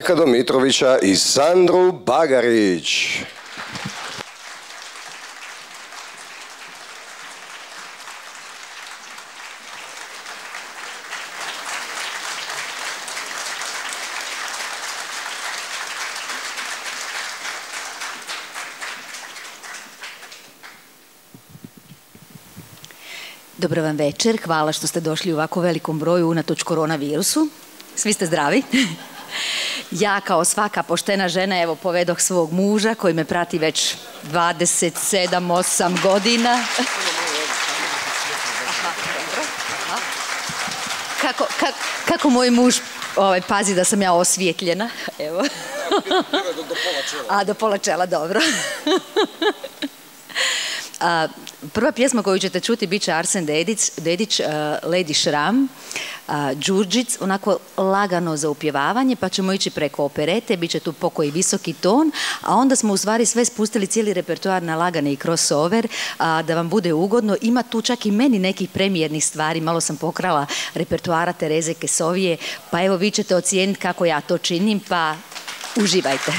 Marka Domitrovića i Sandru Bagarić. Dobro vam večer, hvala što ste došli u ovako velikom broju unatoč koronavirusu. Svi ste zdravi? Ja kao svaka poštena žena evo povedoh svog muža koji me prati već 27-8 godina. Kako moj muž pazi da sam ja osvjetljena. Evo. A do pola čela, dobro. Prva pjesma koju ćete čuti bit će Arsen Dedić, Lady Šram, Đurđic, onako lagano za upjevavanje, pa ćemo ići preko operete, bit će tu pokoji visoki ton, a onda smo u stvari sve spustili cijeli repertoar na lagane i crossover, da vam bude ugodno. Ima tu čak i meni nekih premijernih stvari, malo sam pokrala repertoara Tereze Kesovije, pa evo vi ćete ocijeniti kako ja to činim, pa uživajte.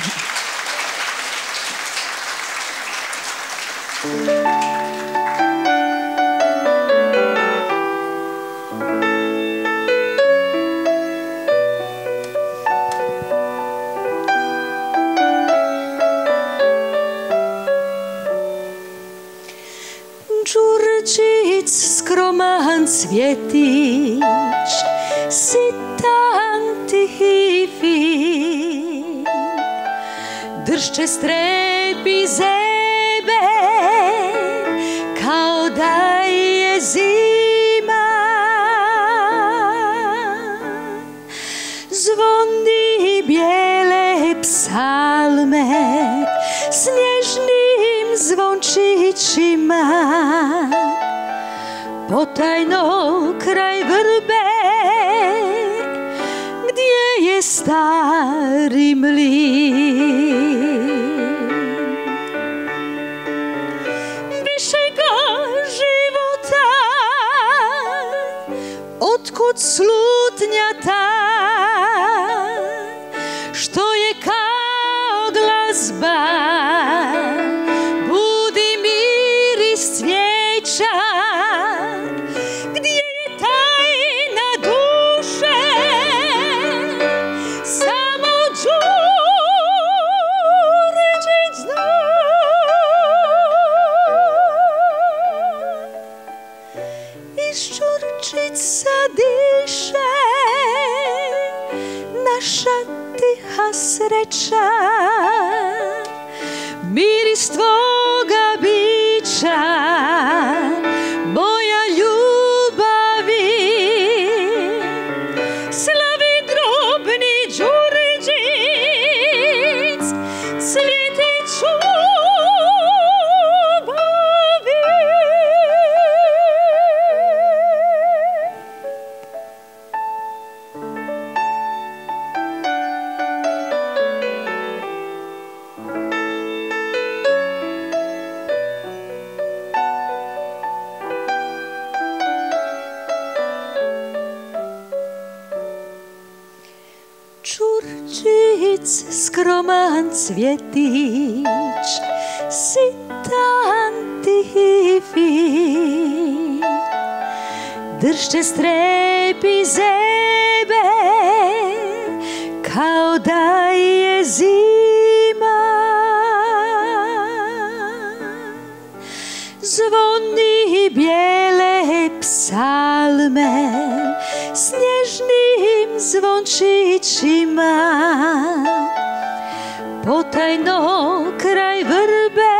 Đurđic, skroman cvjetić, sitan tihi fin, dršće strepi zebe kao da je zima. Zvoni bijele psalme snježnim zvončićima, potajno kraj vrbe gdje je stari mlin. Višega života otkud slutnja ta, što je kao glazba, budi miris cvijeća, gdje je tajna duše, samo Đurđić zna. Iz Đurđica diše naša tiha sreća, miris tvoga bića, moja ljubavi. Slavi drobni Đurđic, cvjetić ljubavi. Đurđic, skroman cvjetić, sitan tihi fin, dršće strepi zebe kao da je zima. Zvoni bijele psalme snježnim zvončićima, potajno kraj vrbe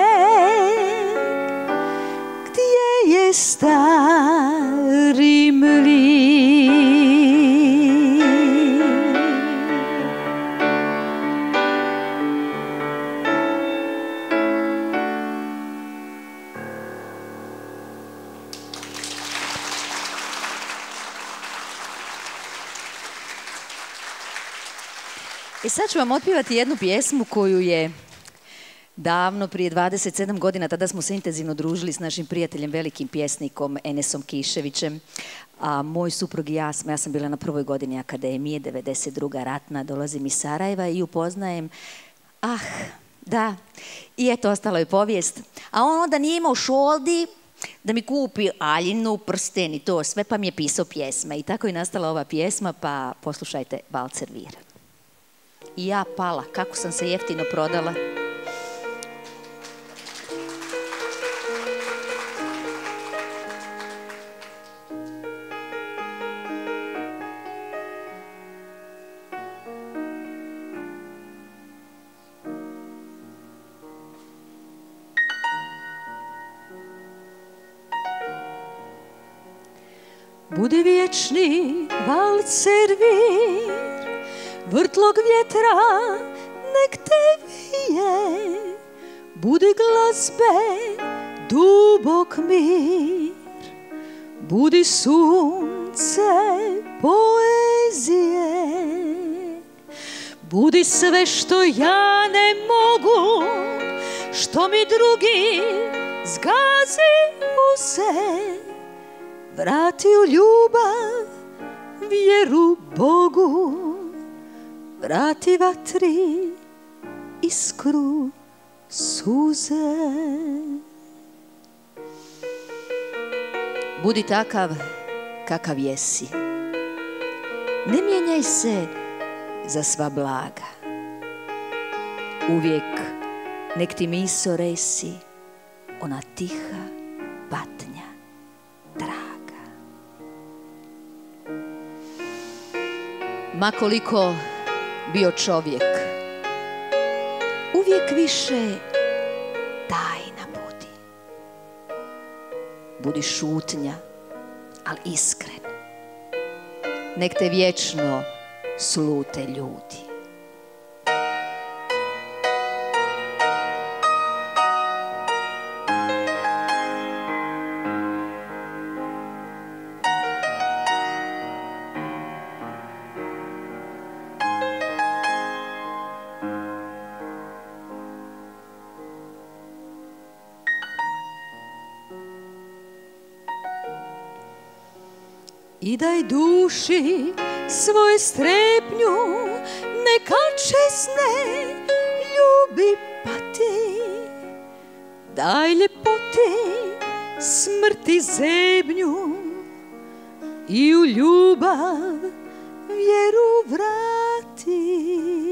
gdje je stari mlin. I sad ću vam otpjevati jednu pjesmu koju je davno prije 27 godina, tada smo se intenzivno družili s našim prijateljem, velikim pjesnikom Enesom Kiševićem. A moj suprug i ja sam bila na prvoj godini akademije, 92. ratna, dolazim iz Sarajeva i upoznajem, da, i eto, ostalo je povijest. A on onda nije imao šoldi da mi kupi aljinu, prsten i to sve, pa mi je pisao pjesme. I tako je nastala ova pjesma, pa poslušajte Valcer Vir. I ja pala, kako sam se jeftino prodala. Budi vječni valcer vir, vrtlog vjetra nek te vije, budi glazbe dubok mir, budi sunce poezije, budi sve što ja ne mogu, što mi drugi zgazi uze. Vrati u ljubav, vjeru Bogu, vrati vatri, iskru, suze. Budi takav kakav jesi. Ne mijenjaj se za sva blaga. Uvijek nek ti miso resi, ona tiha patnja, draga. Ma koliko bio čovjek, uvijek više tajna budi. Budi šutnja, ali iskren. Nek te vječno slute ljudi. I daj duši svoje strepnju, neka česne ljubi pati. Daj ljepoti smrti zebnju i u ljubav vjeru vrati.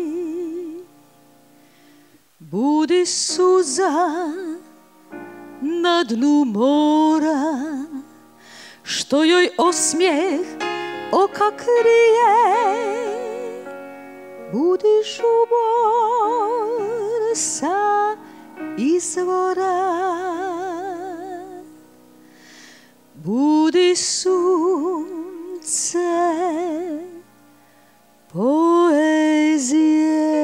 Budi suza na dnu mora, što joj osmijeh oka krije. Budi žubor sa izvora, budi sunce poezije.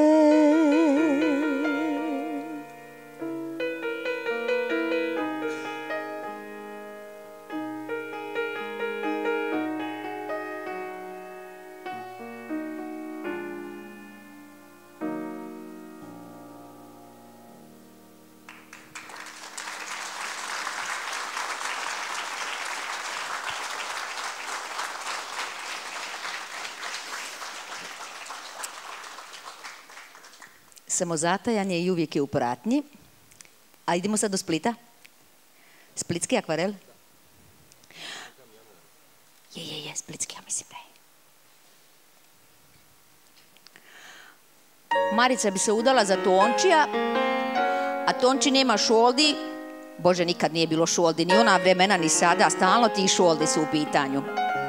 Samozatajan je i uvijek je u pratnji. A idemo sad do Splita. Splitski akvarel? Je, splitski, ja mislim da je. Marica bi se udala za Tončija, a Tonči nema šoldi. Bože, nikad nije bilo šoldi, ni ona vremena, ni sada. Stalno ti šoldi su u pitanju.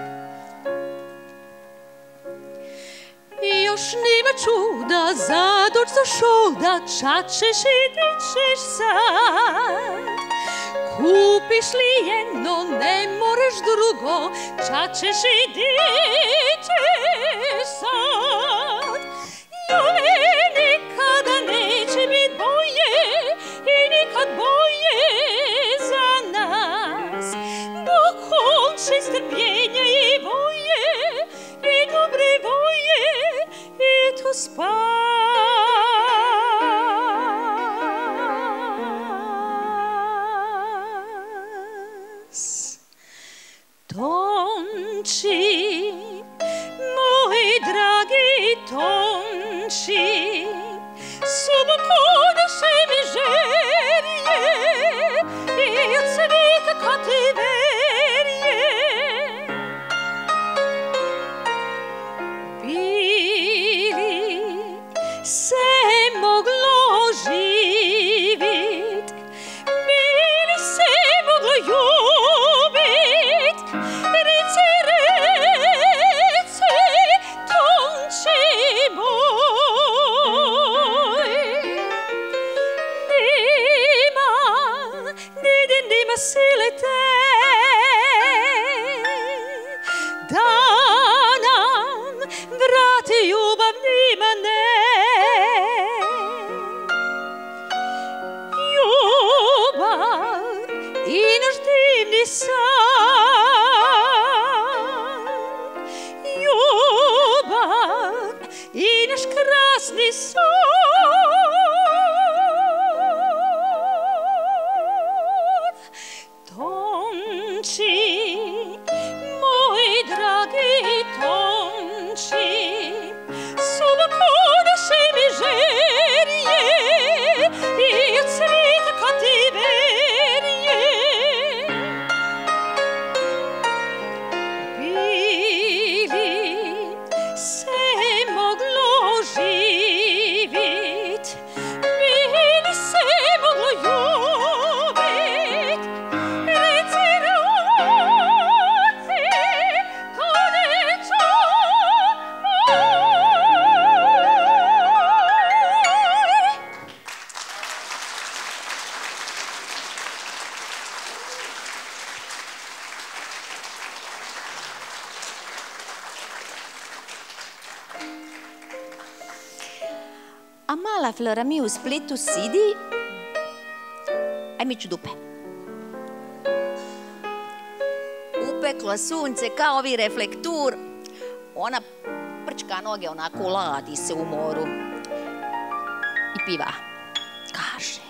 Još nima čuda, zadoć za šolda, čačeš i dičeš sad. Kupiš li jedno, ne moreš drugo, čačeš i dičeš sad. Ljubi nikada neće bit boje i nikad boje za nas. Dok konči strpljenja i boje i dobre boje i tu spas. i naš divni san. Ljubav i naš krasni son. Tonči, moj dragi Tonči, suboko naše mi žerje i od svijeta kativerje. Bili se moglo živit, bili se moglo ljubit, reci roci, to neću. A mala Flora mi u Splitu sidi, aj mi ću dupe. Upeklo sunce kao ovi reflektur, ona prčka noge onako ladi se u moru i piva, kaže: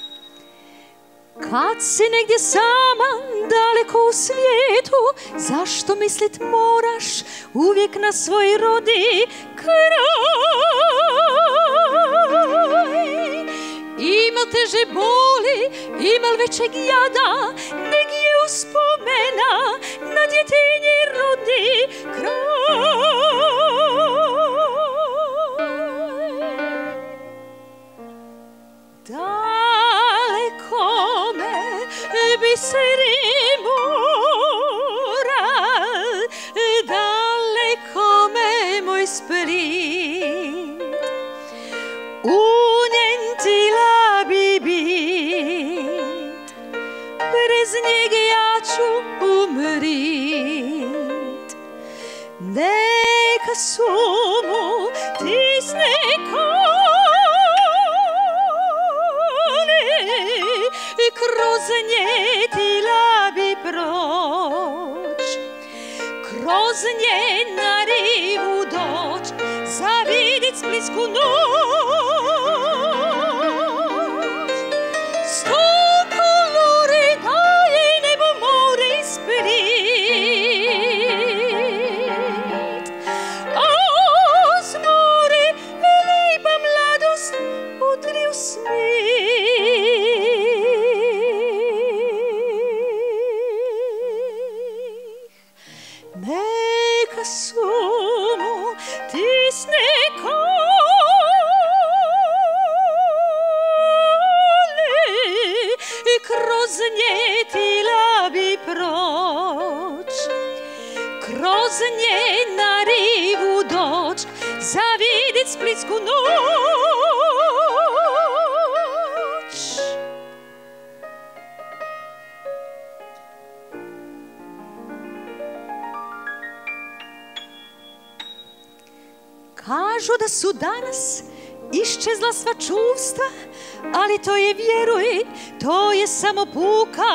Kad si negdje sama, daleko u svijetu, zašto mislit moraš uvijek na svoj rodi kraj? Imal teže boli, imal većeg jada, neg je uspomena na djetinji rodi kraj. Daleko me biseri mora, daleko me moj Split, u njen tila bi bit, bez njega ja ću umrit. Neka su mu tisne kroz nje tila bi proć, kroz nje na rivu doć, zavidit splitsku noć. Sto kolori daje nebo, more i Split, a uz more lipa mladost udri u smih. Neka su mu tisne kole, kroz nje tila bi proć, kroz nje na rivu doć, zavidit splitsku noć. Kažu da su danas iščezla sva čuvstva, ali to je, vjeruj, to je samo puka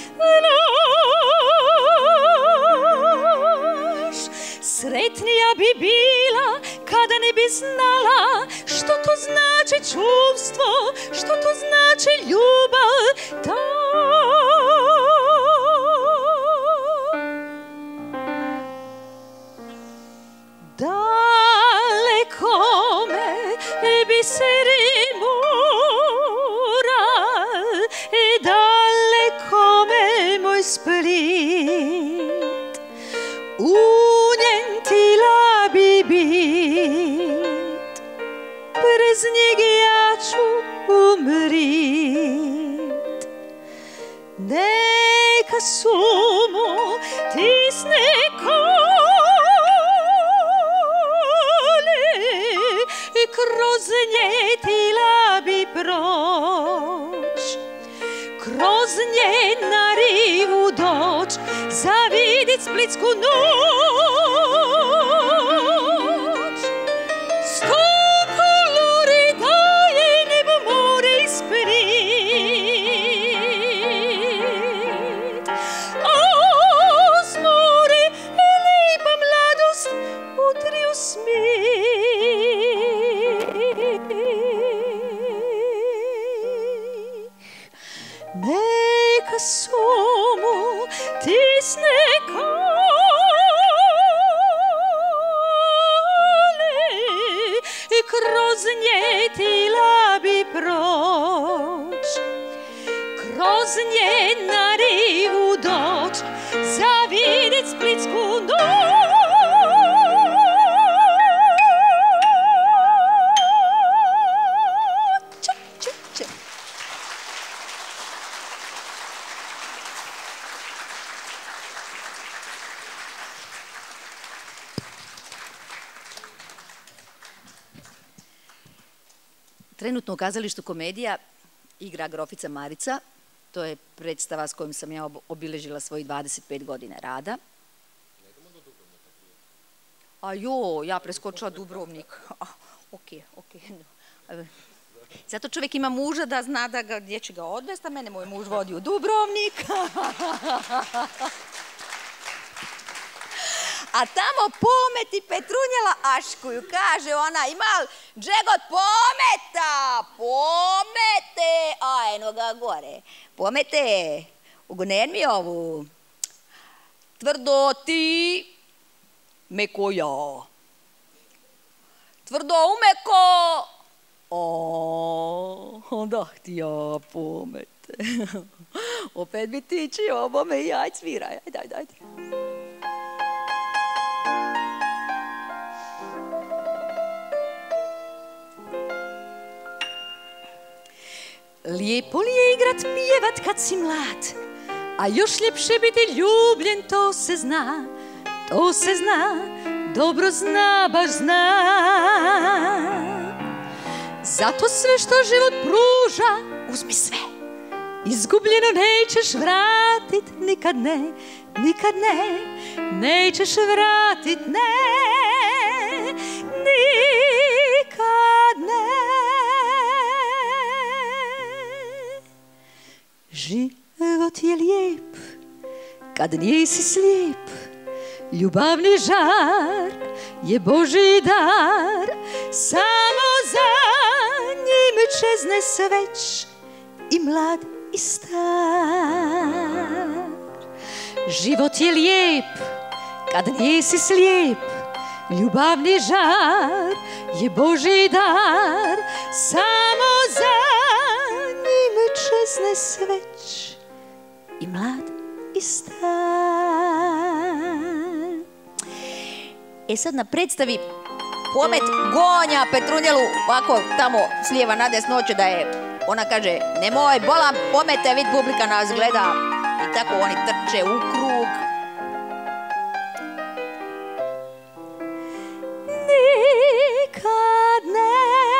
laž. Sretnija bi bila kada ne bi znala što to znači čuvstvo, što to znači ljubav ta. Daleko me biseri mora, daleko me moj Split, u njen tila bi bit, bez njega ja ću umrit. Neka su mu tisne kroz nje tila bi proć, kroz nje na rivu doć, zavidit splitsku noć. Sto kolori daje nebo, more i Split, neka sumu tisne kale i kroz nje ti labi proć, kroz nje na rivu doć, zavidjet Splitsku noć. Trenutno u kazalištu Komedija igra Grofica Marica. To je predstava s kojom sam ja obilježila svojih 25 godina rada. A jo, ja preskočila Dubrovnik. Ok. Zato čovjek ima muža da zna da gdje će ga odvesti, a mene moj muž vodi u Dubrovnik. A tamo pometi Petrunjela aškuju, kaže ona, imal džegot pometa, pomete, a eno ga gore, pomete, ugonen mi ovu, tvrdo ti, meko ja, tvrdo umeko, onda ti ja pomete, opet bi tiči obome i aj cviraj, ajde. Lijepo li je igrat, pjevat kad si mlad, a još ljepše biti ljubljen, to se zna, dobro zna, baš zna. Zato sve što život pruža, uzmi sve, izgubljeno nećeš vratit, nikad ne, nećeš vratit, nikad ne. Život je lijep, kad nisi slijep, ljubavni žar je Božji dar, samo za njim čezne se već i mlad i star. Život je lijep, kad nisi slijep, ljubavni žar je Božji dar, samo za čezne se već i mlad i star. Sad na predstavi pomet gonja Petrunjelu ovako tamo s lijeva na desno hoće da je, ona kaže nemoj bolam pomete, vid publika nas gleda i tako oni trče u krug. Nikad ne.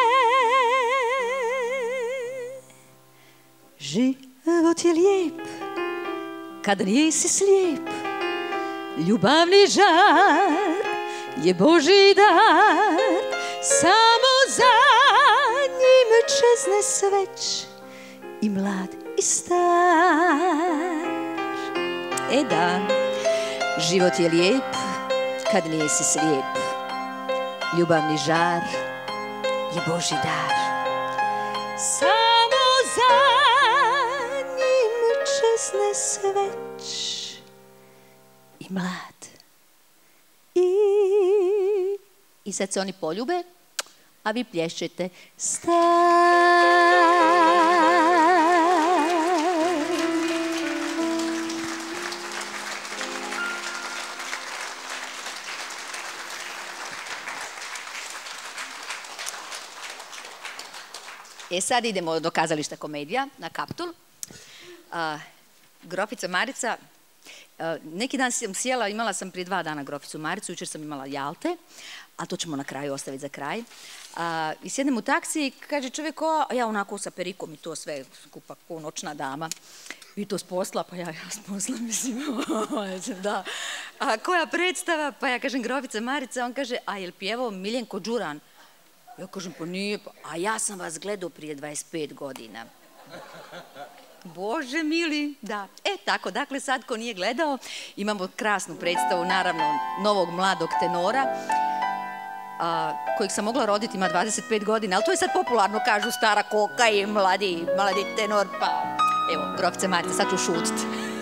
Život je lijep, kad nisi slijep, ljubavni žar je Božji dar, samo za njim čezne se već i mlad i star. Da, život je lijep, kad nisi slijep, ljubavni žar je Božji dar, samo za čezne se već i mlad. I sad se oni poljube, a vi plješćete star. Sad idemo do kazališta Komedija na Kaptol. Grofica Marica, neki dan sam sjela, imala sam prije 2 dana Groficu Maricu, jučer sam imala Jalte, a to ćemo na kraju ostaviti za kraj. I sjednem u taksi i kaže čovjek, ja onako sa perikom i to sve skupa ko noćna dama. Vi to s posla? Pa ja s posla mislim, da. A koja predstava? Pa ja kažem Grofica Marica, on kaže, a je li pjevao Miljenko Đuran? Ja kažem, pa nije, a ja sam vas gledao prije 25 godina. Bože mili, da. Tako, dakle sad ko nije gledao, imamo krasnu predstavu, naravno, novog mladog tenora, kojeg sam mogla roditi, ima 25 godina, ali to je sad popularno, kažu stara koka i mladi tenor, pa evo, Dubrovce, Marta, sad ću šutit.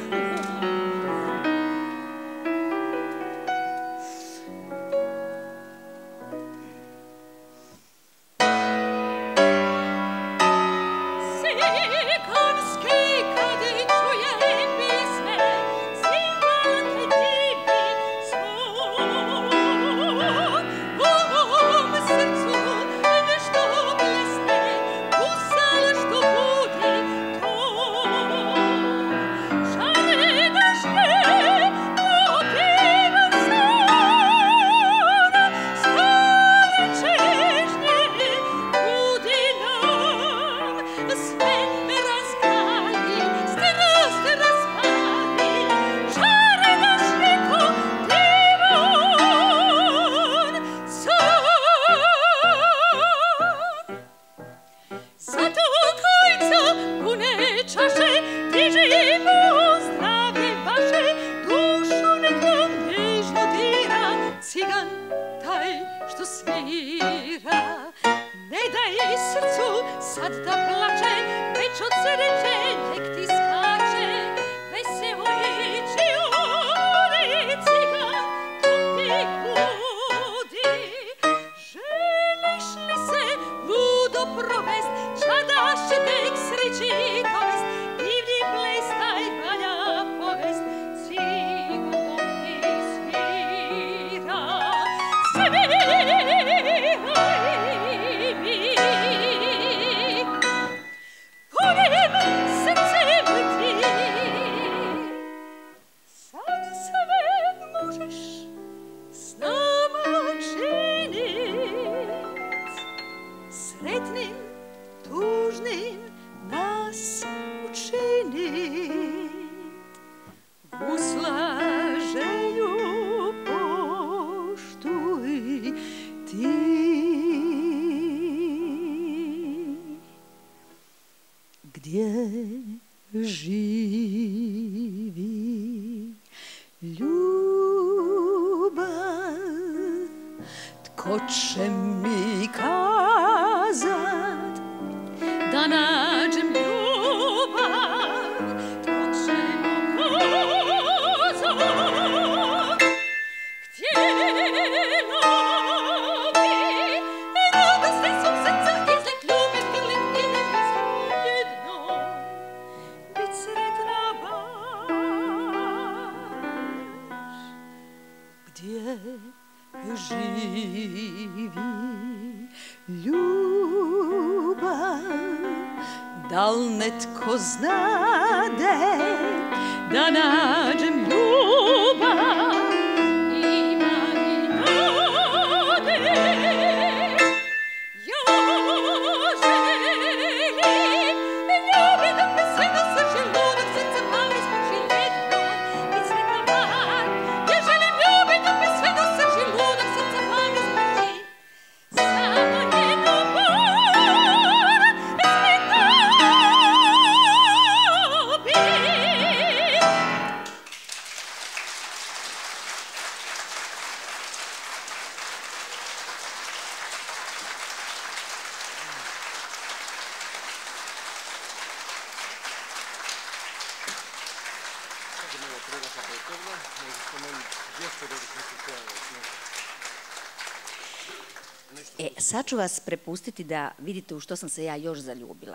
Sad ću vas prepustiti da vidite u što sam se ja još zaljubila.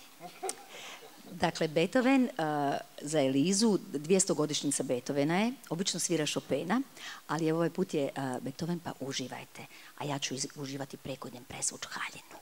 Dakle, Beethoven za Elizu, 200-godišnjica Beethovena je, obično svira Chopina, ali ovaj put je Beethoven, pa uživajte. A ja ću uživati prekodnjem presvuč haljinu.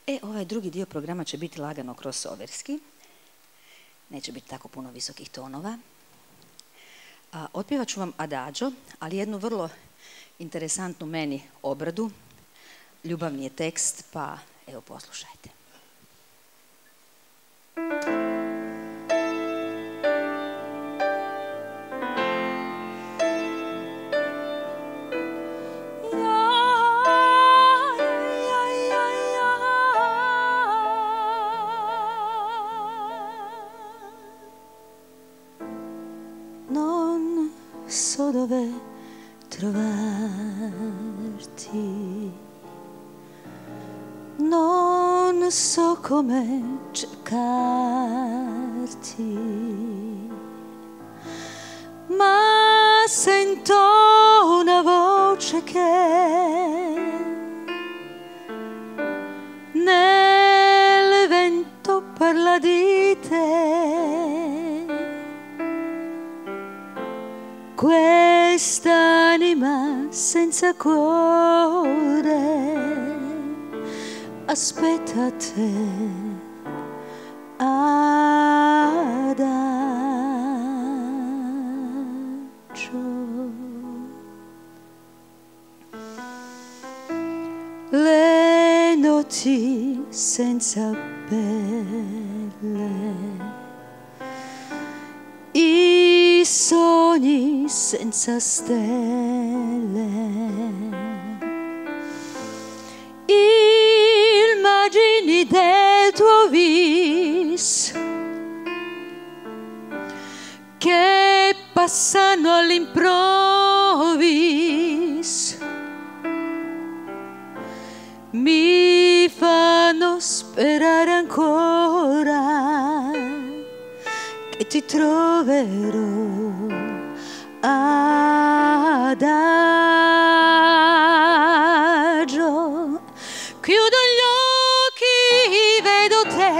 Ovaj drugi dio programa će biti lagano crossoverski. Neće biti tako puno visokih tonova. Otpjevat ću vam Adagio, ali jednu vrlo interesantnu meni obradu. Ljubavni je tekst, pa evo poslušajte. Non so dove trovarti, non so come cercarti, ma sento una voce che nel vento parla di te. Quest'anima senza cuore aspetta te, Adagio. Le notti senza pelle, i sogni senza stelle, immagini del tuo vis che passano all'improvviso, mi fanno sperare ancora che ti troverò, Adagio. Chiudo gli occhi, vedo te,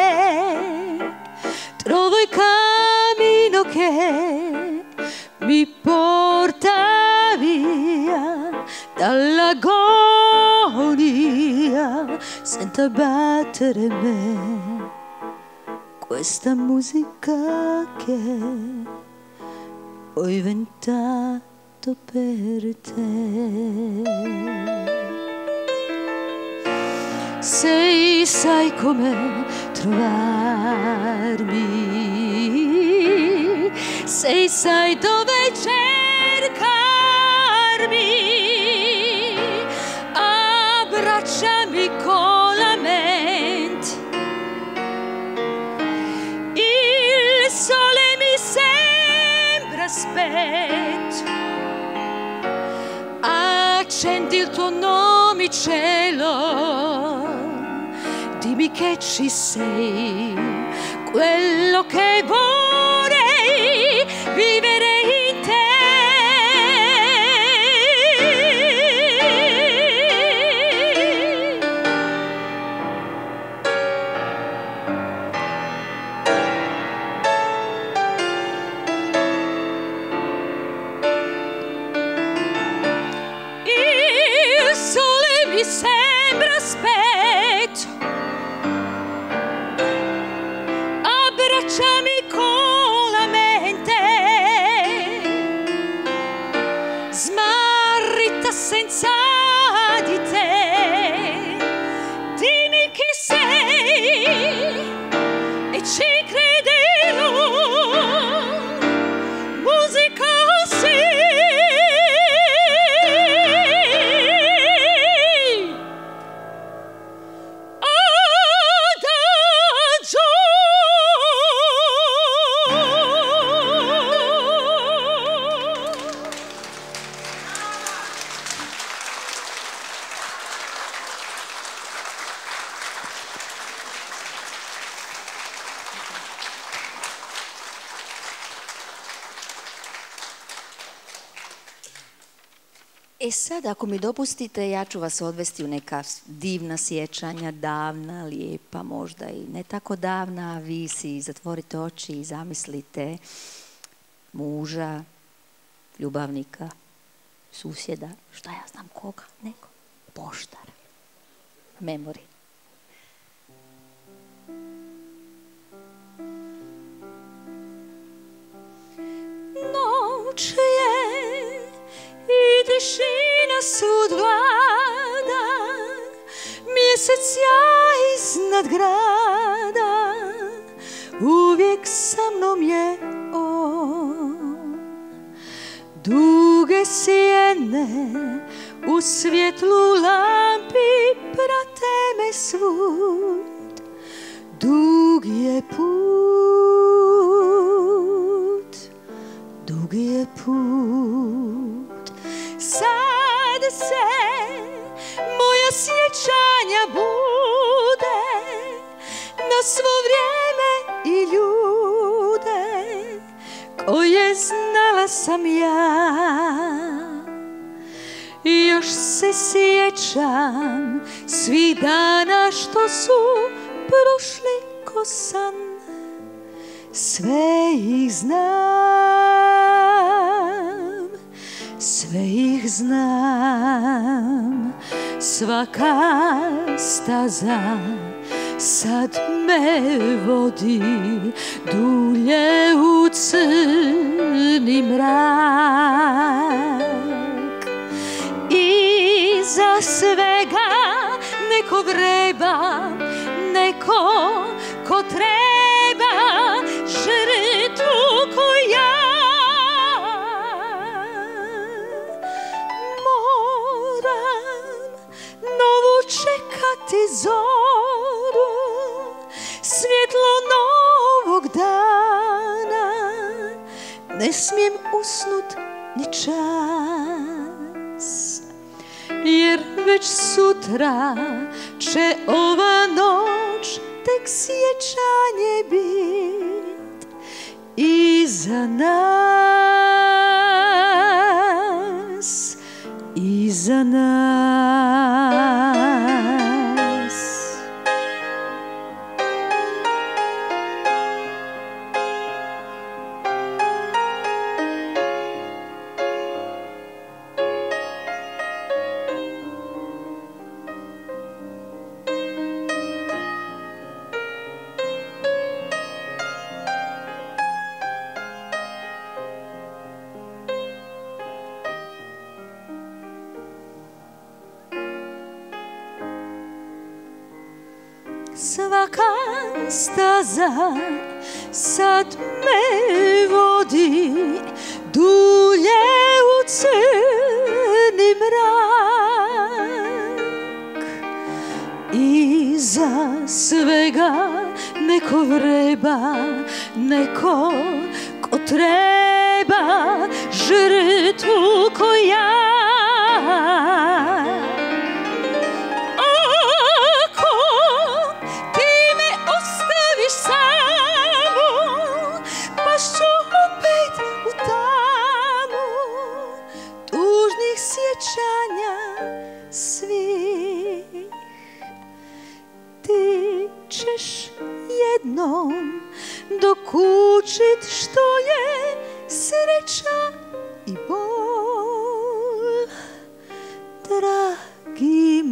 trovo il cammino che mi porta via dall'agonia, sento battere me questa musica che ho inventato per te. Se sai come trovarmi, se sai dove cercarmi, abbracciami con la mente. Il sole mi sembra aspetto, accendi il tuo nome cielo, dimmi che ci sei, quello che vorrei vivere in te. Il sole mi sembra aspetto, abbracciami con la mente, smarrita senza di te, dimmi chi sei e ci crederò, musica sì. E sad, ako mi dopustite, ja ću vas odvesti u neka divna sjećanja, davna, lijepa, možda i ne tako davna, a vi si zatvorite oči i zamislite muža, ljubavnika, susjeda, šta ja znam koga, neko, poštara, memori. sjaj iznad grada, uvijek sa mnom je on. Duge sjene u svjetlu lampi prate me svud. Dug je put, dug je put. Sad se moja sjećanja bude na svo vrijeme i ljude koje znala sam ja. I još se sjećam svih dana što su prošli ko san. Sve ih znam, sve ih znam. Svaka staza sad me vodi dulje u crni mrak. Iza svega neko vreba, neko ko treba žrtvu ko ja. Moram novu čekati zoru, svjetlo novog dana. Ne smijem usnut ni čas, jer već sutra će ova noć tek sjećanje bit iza nas, iza nas. Svaka staza sad me vodi dulje u crni mrak. Iza svega neko vreba, neko ko treba žrtvu ko ja. Sjećanja svih ti ćeš jednom dokučit što je sreća i bol, dragi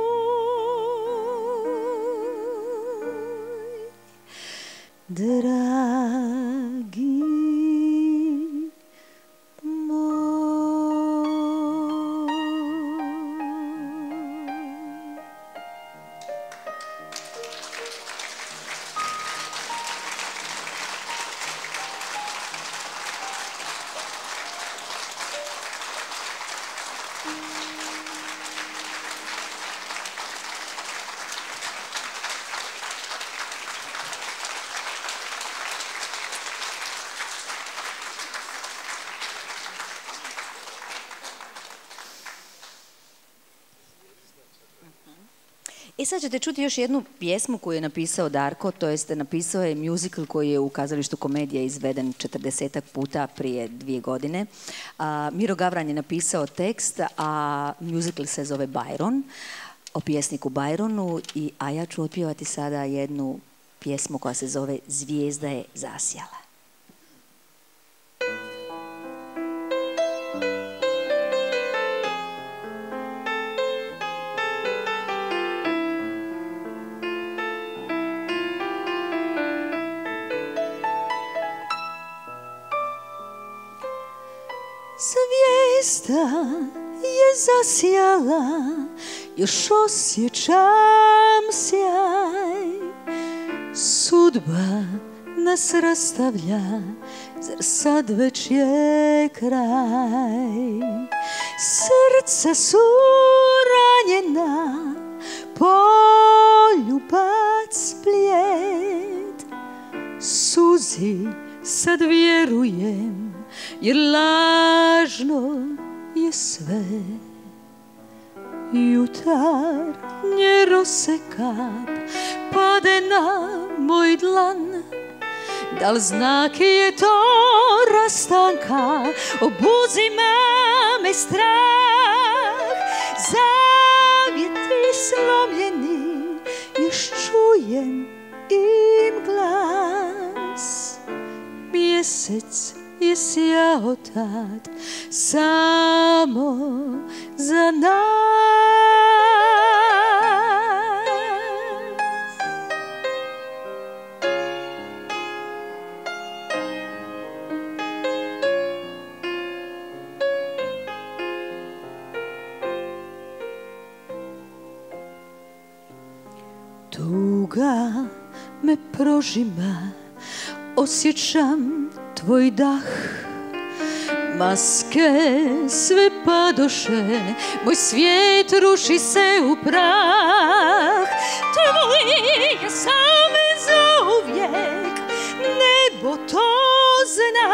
moj, dragi. I sad ćete čuti još jednu pjesmu koju je napisao Darko, to jest napisao je musical koji je u kazalištu Komedija izveden 40-ak puta prije 2 godine. Miro Gavran je napisao tekst, a musical se zove Byron, o pjesniku Byronu, a ja ću otpjevati sada jednu pjesmu koja se zove Zvijezda je zasjala. Zvijezda je zasjala, još osjećam sam sjaj. Sudba nas rastavlja, zar sad već je kraj? Srca su ranjena, poljubac plijet. Suzi sad vjerujem, jer lažno je sve. Jutarnje rose kap pade na moj dlan. Da li znak je to rastanka, obuzima me strah. Zavjeti slomljeni, još čujem im glas. Mjesec je sjao tad samo za nas. Tuga me prožima, osjećam tvoj dah. Maske sve padoše, moj svijet ruši se u prah. Tvoj je sam zauvijek, nebo to zna.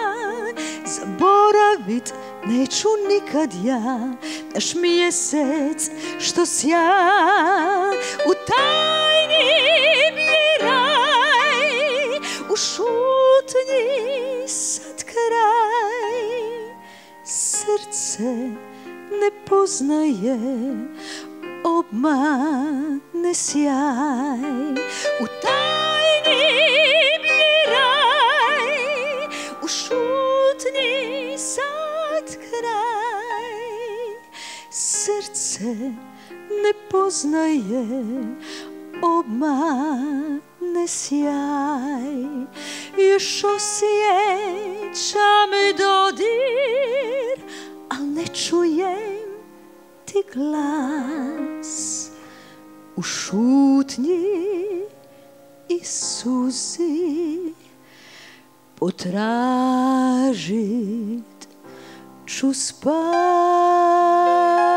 Zaboravit neću nikad ja naš mjesec što sja. U tajnim je raj, u šutnji sad kraj. Srce ne poznaje obmane sjaj. U tajnim je raj, u šutnji sad kraj. Srce ne poznaje obmane sjaj. Još osjećam dodir, al ne čujem ti glas. U šutnji i suzi potražit ću spas.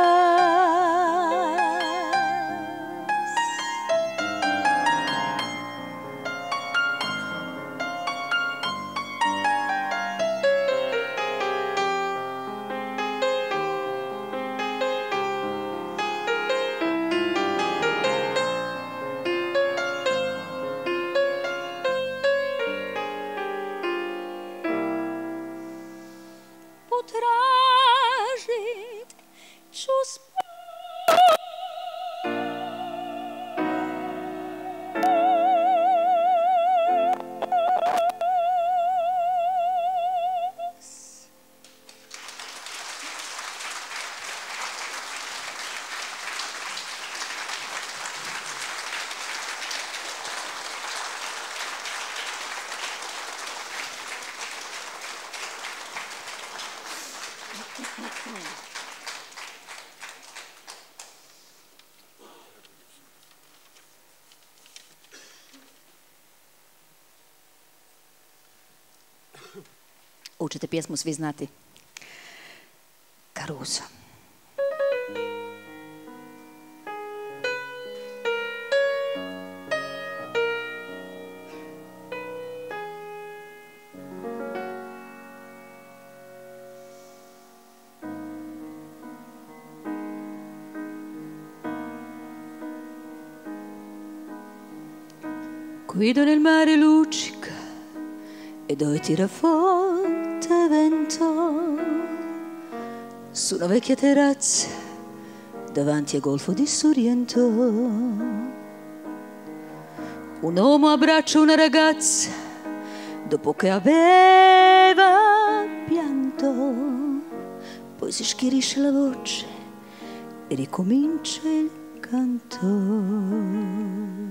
Potražit ću spas. Učite pjesmu svi znati. Caruso. Guido nel mare luccica e dove tira forte vento su una vecchia terrazza davanti al golfo di Sorrento. Un uomo abbraccia una ragazza dopo che aveva pianto, poi si schiarisce la voce e ricomincia il canto.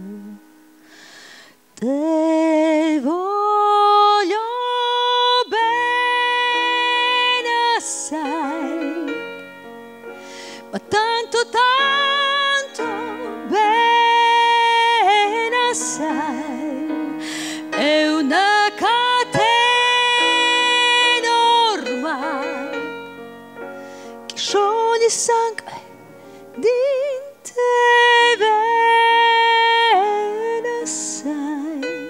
Te voglio bene assai, ma tanto, tanto bene. assai, è una catena ormai che scioglie sangue di te vena assai.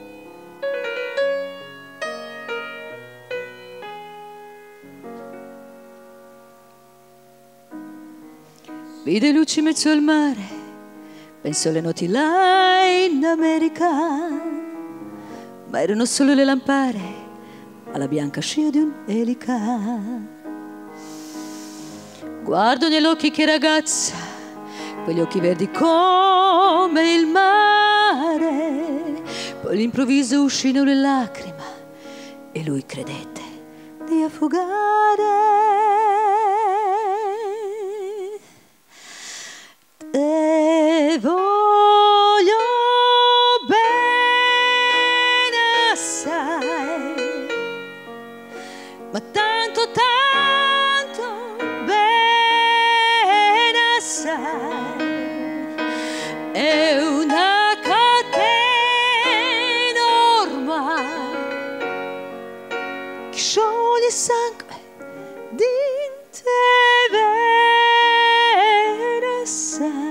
Vide luci in mezzo al mare, pensò alle notti là in America, ma erano solo le lampare alla bianca scia di un'elica. Guardo negli occhi che ragazza, quegli occhi verdi come il mare, poi all'improvviso uscino le lacrime e lui credette di affogare. Te voglio bene assai, ma tanto bene assai, è una catena ormai che scioglie sangue di te vena assai.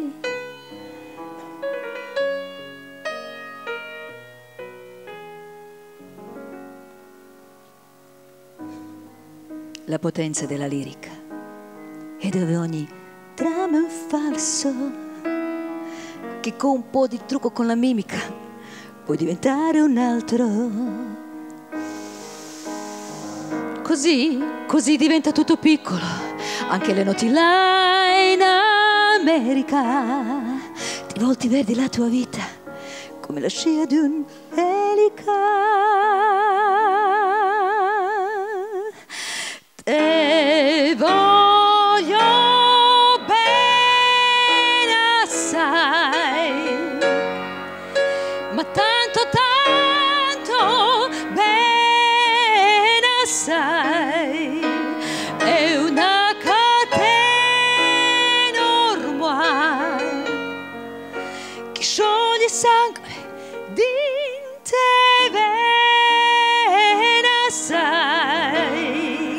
La potenza della lirica e dove ogni trama è un falso, che con un po' di trucco con la mimica puoi diventare un altro. Così diventa tutto piccolo, anche le noti là in America. Ti volti verdi la tua vita come la scia di un'elica. Te voglio bene assai, ma tanto bene assai, è una catena ormai che scioglie sangue di te vena assai.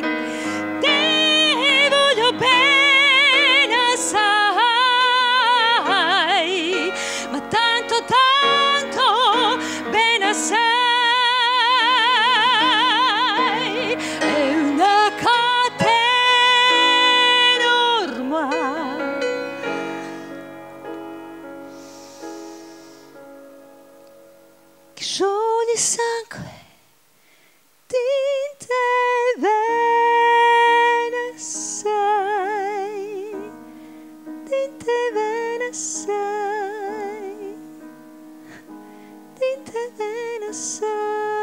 Scioglie sangue di te vena assai, di te vena assai, di te vena assai.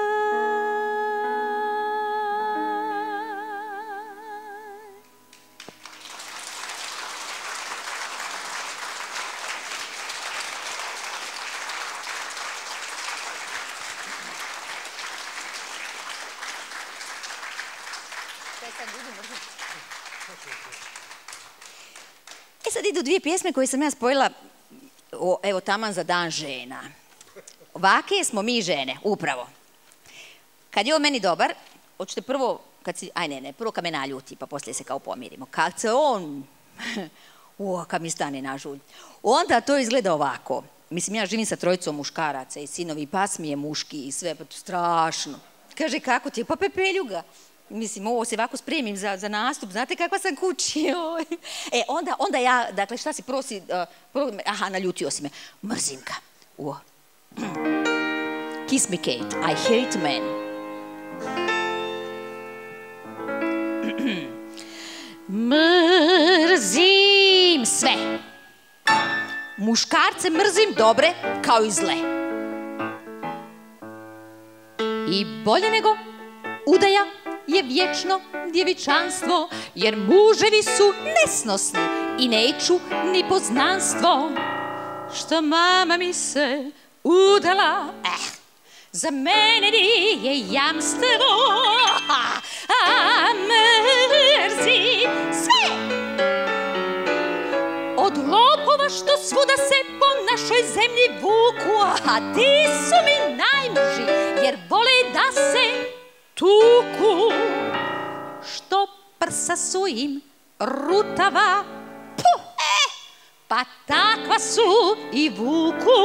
E sad idu dvije pjesme koje sam ja spojila, evo taman za dan žena. Ovake smo mi žene, upravo. Kad je on meni dobar, hoćete prvo, prvo kad me naljuti, pa poslije se kao pomirimo. Kad se on, kad mi stane na žulj, onda to izgleda ovako. Mislim, ja živim sa trojicom muškaraca i sinovi, pas mi je muški i sve, pa to strašno. Kaže, kako ti je? Pa pepeljuga. Mislim, ovo se ovako spremim za nastup, znate kakva sam kući. Onda ja, dakle, šta si prosi, naljutio si me, mrzim ga. Kiss me Kate, I hate men. Mrzim sve. Muškarce mrzim dobre kao i zle. I bolje nego udaja je vječno djevičanstvo, jer muževi su nesnosni i neću ni poznanstvo. Što mama mi se udala, za mene nije jamstvo. Mrzim sve. od lopova što svuda se po našoj zemlji vuku, a ti su mi najmrži jer vole da se tuku. Što prsa su im rutava, pa takva su i vuku,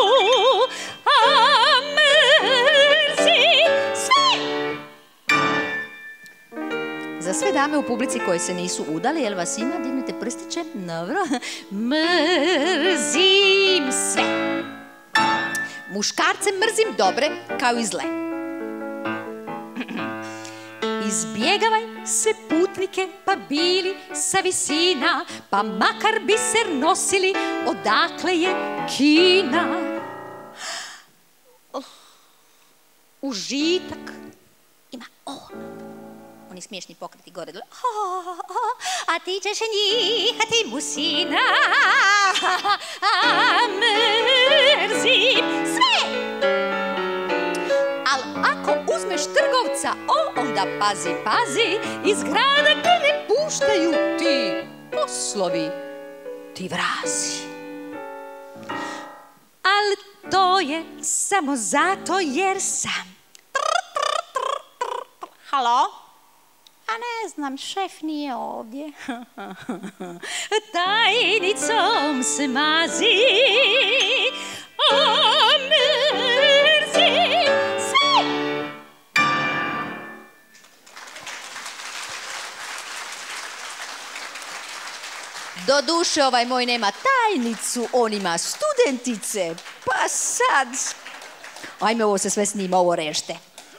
a mrzi sve. Za sve dame u publici koje se nisu udali, jel vas ima? Dignite prstiće. Dobro. Mrzim sve. Muškarce mrzim dobre kao i zle. Izbjegavaj sve putnike pa bili sa visina, pa makar biser nosili odakle je Kina. Užitak ima oni smiješni pokreti gore dole. A ti ćeš njihati musina, a mrzim sve. Al ako uzmeš trgovca, onda pazi, pazi, iz grada te ne puštaju ti poslovi, ti vrazi. Al to je samo zato jer sam. Halo? A ne znam, šef nije ovdje. Tajnicom se mazi, a mrzim sve. Doduše, ovaj moj nema tajnicu, on ima studentice. Pa sad... Ajme, ovo se sve snima, ovo rešte.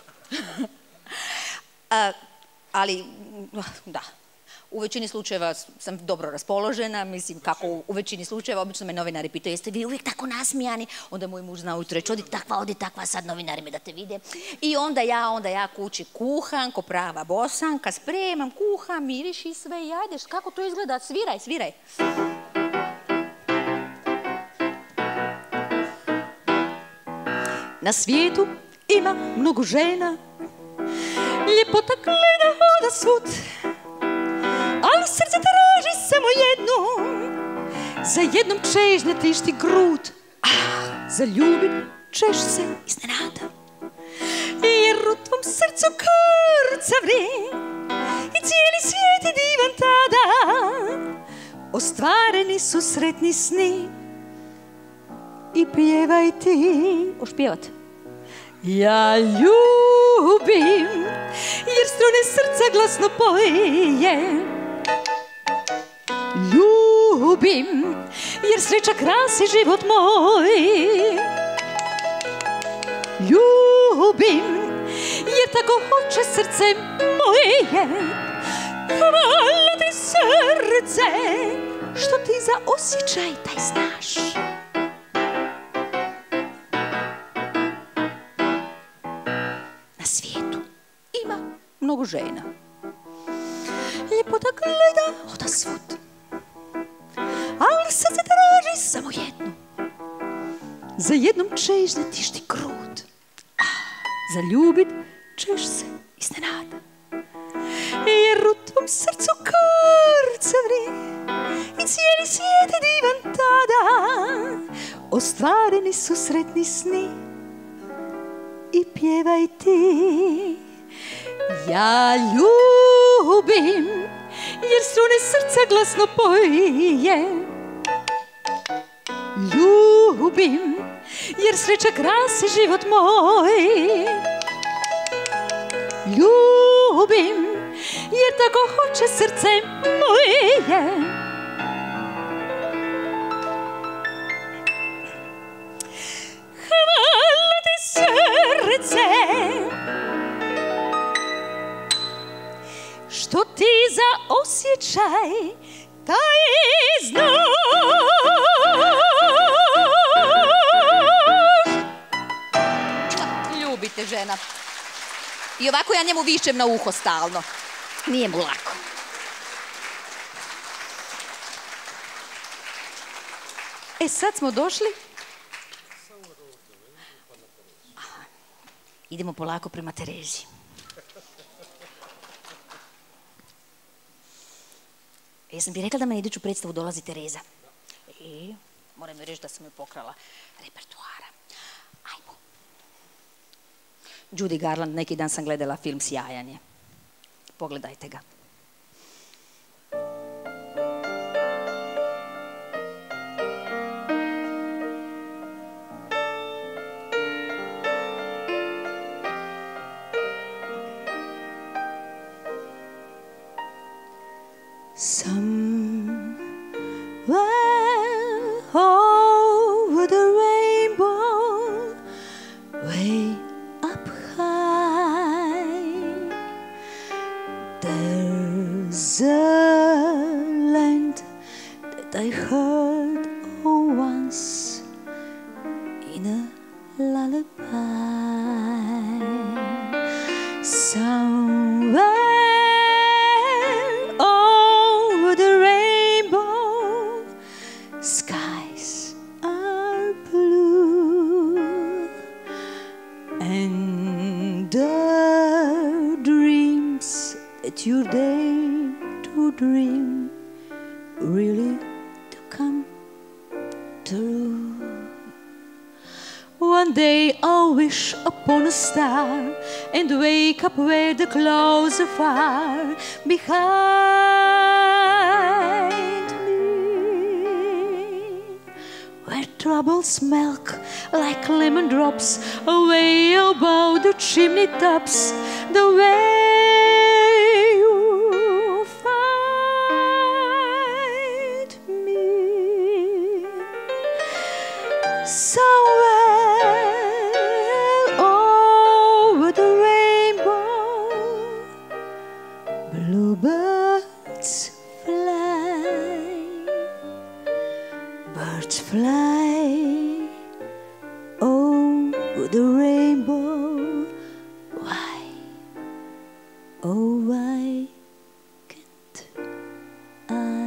Ali, da, u većini slučajeva sam dobro raspoložena, mislim kako u većini slučajeva, obično me novinari pitaju jeste vi uvijek tako nasmijani, onda moj muž zna ujutro reći odi takva, sad novinari me da te vide. I onda ja kući kuham, ko prava Bosanka, spremam, kuham, miriš i sve i ajdeš, kako to izgleda, sviraj. Na svijetu ima mnogo žena, ljepota gleda hoda svud, ali srce traži samo jednu, za jednom čežnja tišti grud, zaljubit ćeš se iznenada, jer u tvom srcu karca vri i cijeli svijet je divan tada, ostvareni su sretni sni i pjevaj ti. Ošpjevat. Ja ljubim, jer strune srca glasno poje. Ljubim, jer sreća krasi život moj. Ljubim, jer tako hoće srce moje. Hvala ti srce, što ti za osjećaj taj znaš. Na svijetu ima mnogo žena, ljepota gleda oda svud, ali srce traži samo jednu, za jednom čežnja tišti grud, zaljubit ćeš se iznenada, jer u tvom srcu karca vri i cijeli svijet je divan tada, ostvareni su sretni sni i pjevaj ti. Ja ljubim, jer strune srca glasno poje. Ljubim, jer sreća krasi život moj. Ljubim, jer tako hoće srce moje. Hvala ti srce, što ti za osjećaj taj znaš. Ljubite žena. I ovako ja njemu višem na uho stalno. Nije mu lako. E sad smo došli. Idemo polako prema Terezi. Jesam ti rekla da me na iduću predstavu dolazi Tereza? I moram mi reći da sam joj pokrala repertoara. Ajmo. Judy Garland, neki dan sam gledala film, sjajan je. Pogledajte ga. Somewhere over the rainbow, way up high, there's a land that I heard once in a lullaby. Somewhere over the rainbow, skies are blue, and the dreams that you dare to dream really to come true. One day I'll wish upon a star and wake up where the clouds are far behind me, where troubles melt like lemon drops away above the chimney tops, the way you find me. Somewhere over the rainbow, bluebirds fly, birds fly over the rainbow. Why, oh why can't I?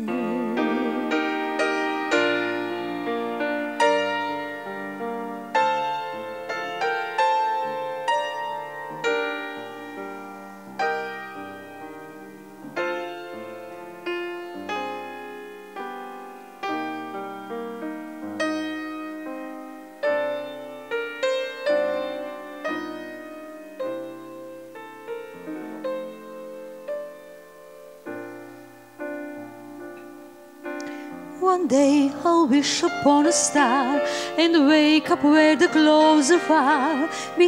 One day I'll wish upon a star and wake up where the clouds are far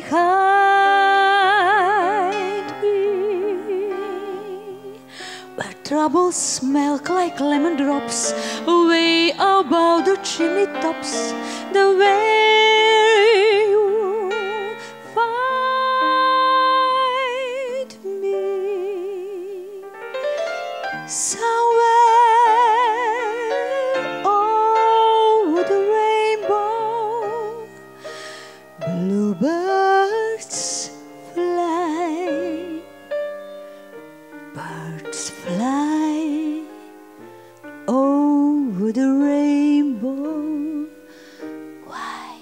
behind me, where troubles smell like lemon drops away above the chimney tops, the way you find me. Somewhere bluebirds fly, birds fly over the rainbow. Why,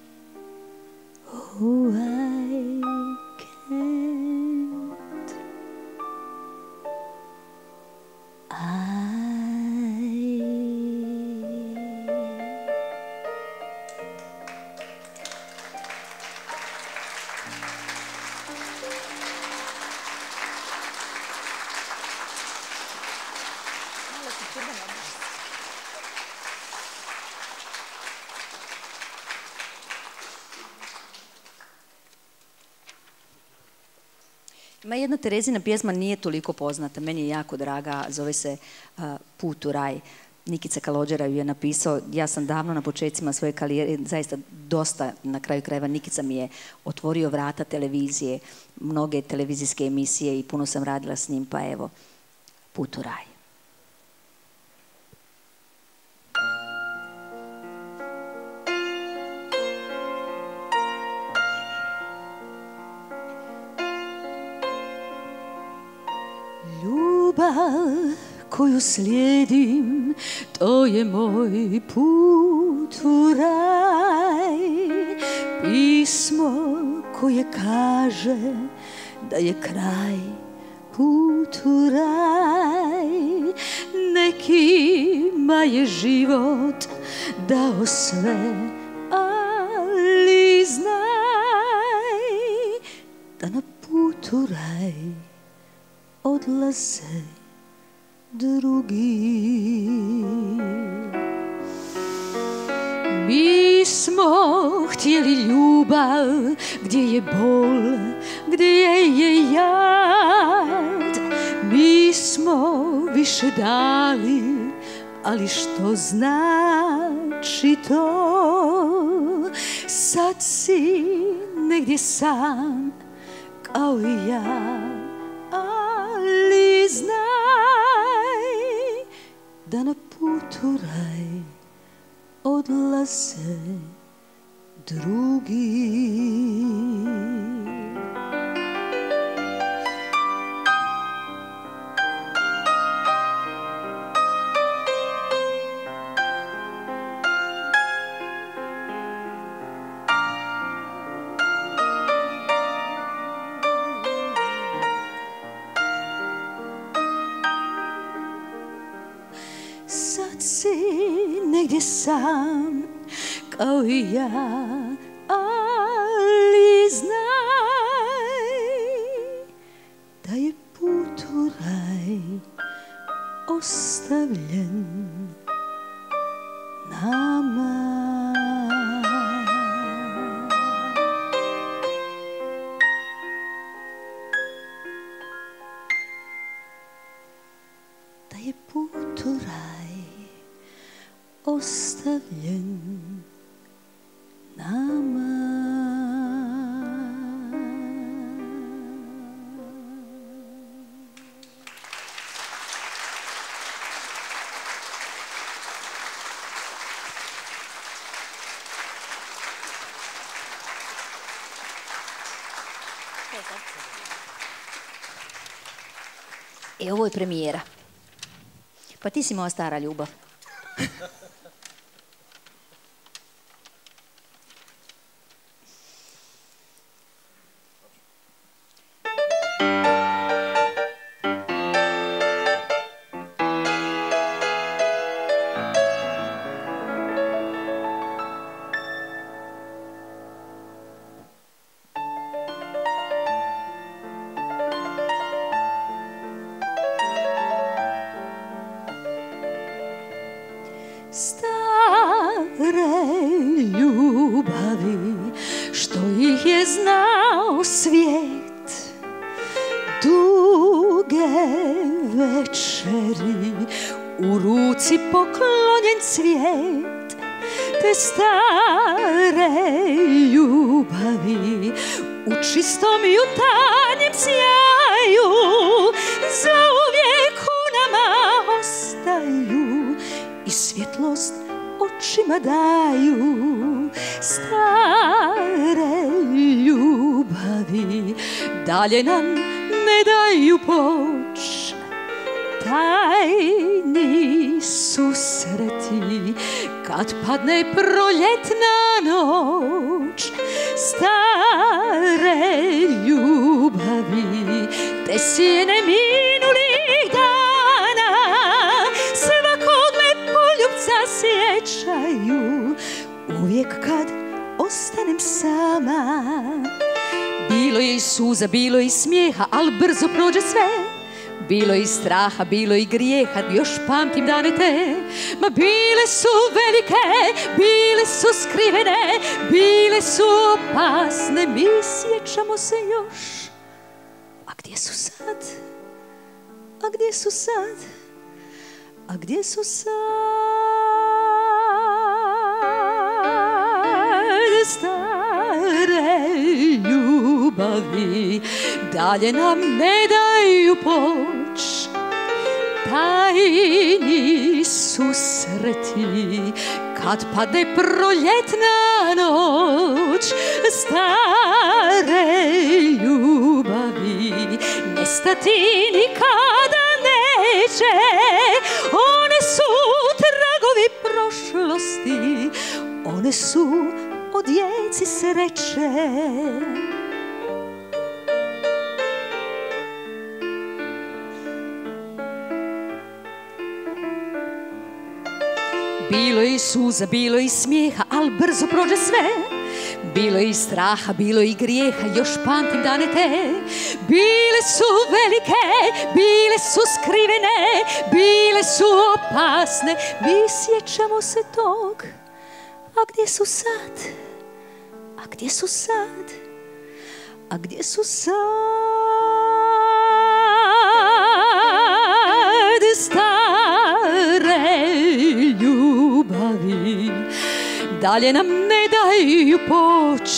oh I can't I? Ima jedna Terezina pjesma, nije toliko poznata, meni je jako draga, zove se Put u raj. Nikica Kalođera ju je napisao, ja sam davno na počecima svoje karijere, zaista dosta na kraju krajeva, Nikica mi je otvorio vrata televizije, mnoge televizijske emisije i puno sam radila s njim, pa evo, Put u raj. Ljubav koju slijedim, to je moj put u raj. Pismo koje kaže da je kraj put u raj. nekima je život dao sve, ali znaj da na putu raj odlaze drugi. Mi smo htjeli ljubav gdje je bol, gdje je jad. Mi smo više dali, ali što znači to? Sad si negdje sam kao i ja, ali znaj da na putu raj odlaze drugi. Sad si negdje sam kao i ja, ali znaj da je put u raj ostavljen nama. Da je put u raj ostavljen nama. Ovo je premijera. Pa ti si moja stara ljubav. Stare ljubavi, što ih je znao svijet, duge večeri, u ruci poklonjen cvijet. Te stare ljubavi u čistom jutarnjem sjaju zauvijek u nama ostaju i svjetlost očima daju. Stare ljubavi dalje nam ne daju poč, tajni susreti kad padne proljetna noć. Stare ljubavi, te sjene minulih dana, svakog me poljubca sjećaju uvijek kad ostanem sama. Bilo je i suza, bilo je i smijeha, al brzo prođe sve. Bilo je i straha, bilo je i grijeha, još pamtim dane te. Ma bile su velike, bile su skrivene, bile su opasne, mi sjećamo se još. A gdje su sad? A gdje su sad? A gdje su sad? Stare ljubavi dalje nam ne daju poč, tajni susreti kad padne proljetna noć. Stare ljubavi nestati nikada neće, one su tragovi prošlosti, one su odjeci sreće. Bilo je i suza, bilo je i smijeha, al brzo prođe sve. Bilo je i straha, bilo je i grijeha, još pamtim dane te. Bile su velike, bile su skrivene, bile su opasne, mi sjećamo se tog. A gdje su sad? A gdje su sad? A gdje su sad stare ljubavi? Dalje nam ne daju poć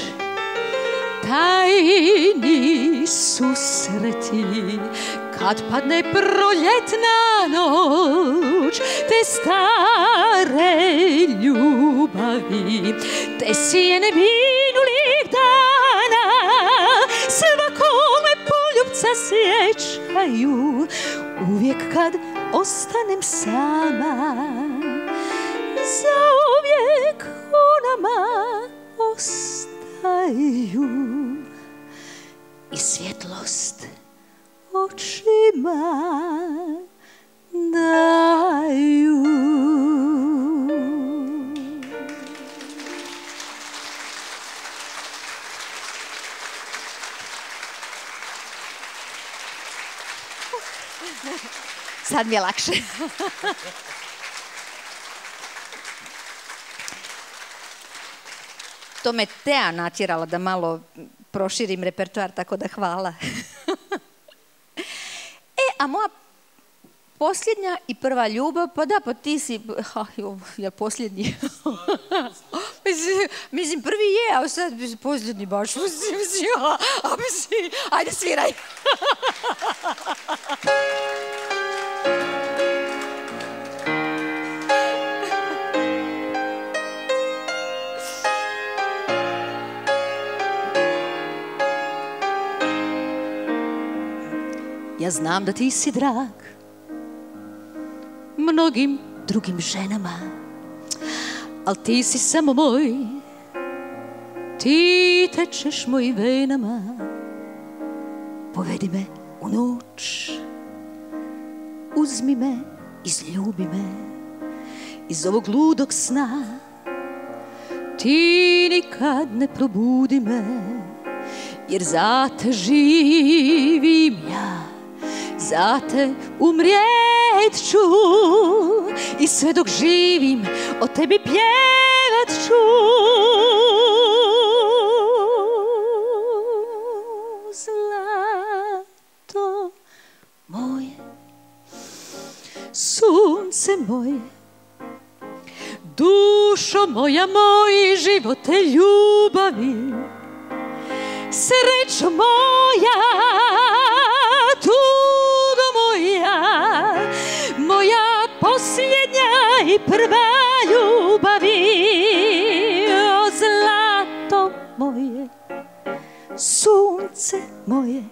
tajni susreti. Kad padne proljetna noć, te stare ljubavi, te sjene minulih dana, svakome poljubca sjećaju. Uvijek kad ostanem sama, zauvijek u nama ostaju i svjetlost očima daju. Sad mi je lakše. To me Tea natjerala da malo proširim repertoar, tako da hvala. A moja posljednja i prva ljubav, pa da, pa ti si, ja posljednji. Mislim, prvi je, a sad posljednji baš. Ajde, sviraj. Ja znam da ti si drag mnogim drugim ženama, al ti si samo moj, ti tečeš mojim venama. Povedi me u noć, uzmi me, izljubi me iz ovog ludog sna. Ti nikad ne probudi me, jer za te živim ja. Za te umrijet ću i sve dok živim o tebi pjevat ću. Zlato moje, sunce moje, dušo moja, moj živote ljubavi, srećo moja, moja posljednja i prva ljubavi. O zlato moje, sunce moje,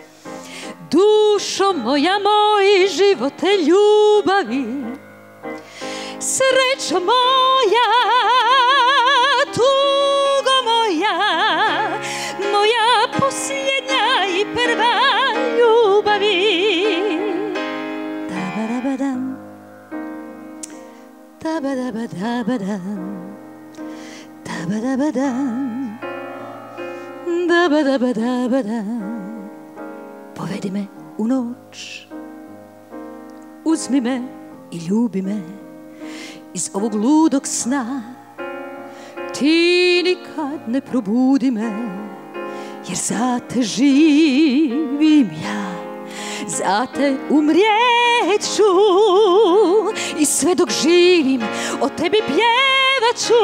dušo moja, moj živote ljubavi, srećo moja, tugo moja, moja posljednja i prva ljubavi. Dabadabadabadam, dabadabadam, dabadabadabadam. Povedi me u noć, uzmi me i ljubi me iz ovog ludog sna. Ti nikad ne probudi me, jer za te živim ja. Za te umrijet ću i sve dok živim o tebi pjevat ću.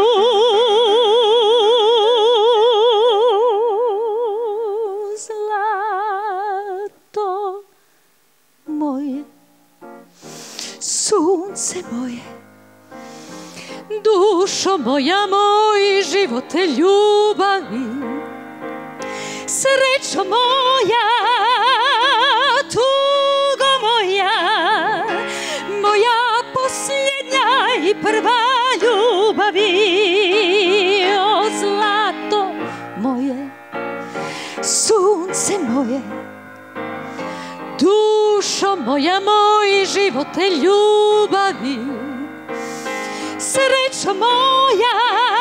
Zlato moje, sunce moje, dušo moja, moj živote ljubavi, srećo moja, tugo moja, moja posljednja i prva ljubavi. O zlato moje, sunce moje, dušo moja, moj živote ljubavi, srećo moja,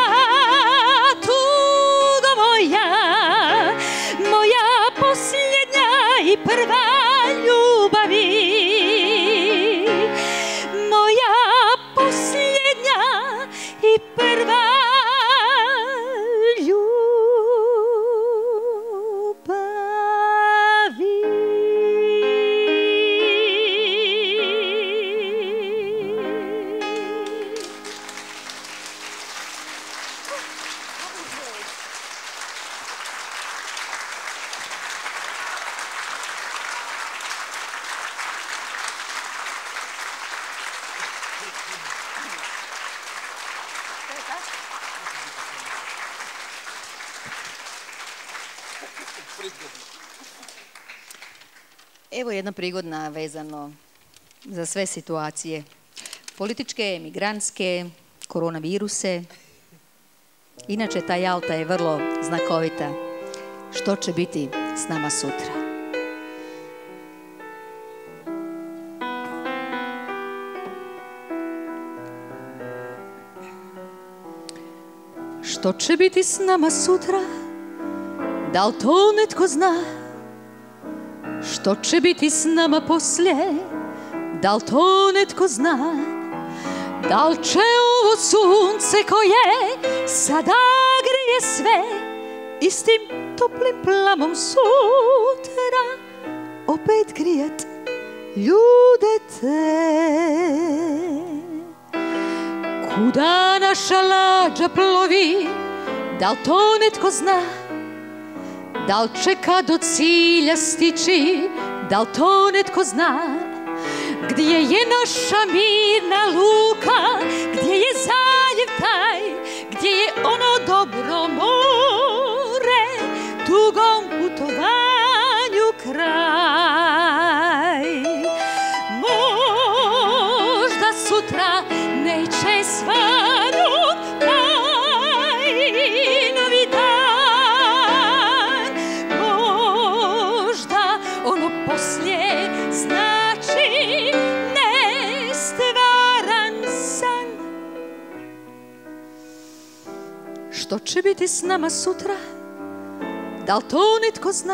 tugo moja, moja posljednja i prva ljubavi, moja posljednja i prva Evo jedna prigodna vezano za sve situacije. Političke, emigrantske, koronaviruse. Inače, ta Jalta je vrlo znakovita. Što će biti s nama sutra? Što će biti s nama sutra? Da li to netko zna? Što će biti s nama poslije? Da li to netko zna? Da li će ovo sunce koje sada grije sve istim toplim plamom sutra opet grijet ljude te? Kuda naša lađa plovi? Da li to netko zna? Da li čeka do cilja stići? Da li to netko zna? Gdje je naša mirna luka? Gdje je zaljev taj? Gdje je ono dobro more? Dugom putovanju kraj. Možda sutra neće svanut taj novi dan. Možda ono poslije znači nestvaran san. Što će biti s nama sutra? Da li to netko zna?